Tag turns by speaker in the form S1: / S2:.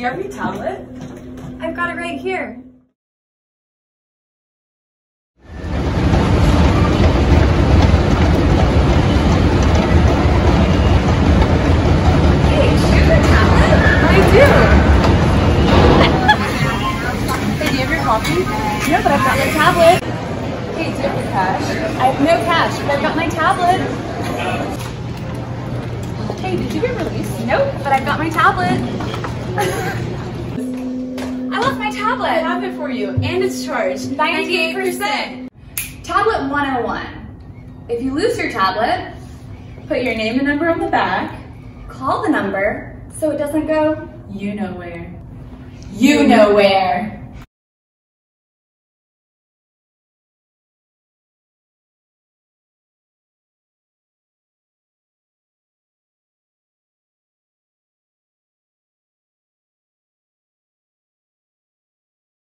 S1: you have your tablet?
S2: I've got it right here. Hey, do you have a tablet? I do. Hey, do you have your coffee? No, but I've got my tablet. Hey, do you have your cash? I have no cash, but I've got my tablet. Hey, did you get released? Nope, but I've got my tablet. I left my tablet.
S1: I have it for you, and it's charged
S2: 98%. Tablet 101. If you lose your tablet, put your name and number on the back, call the number so it doesn't go
S1: you know where.
S2: you know where.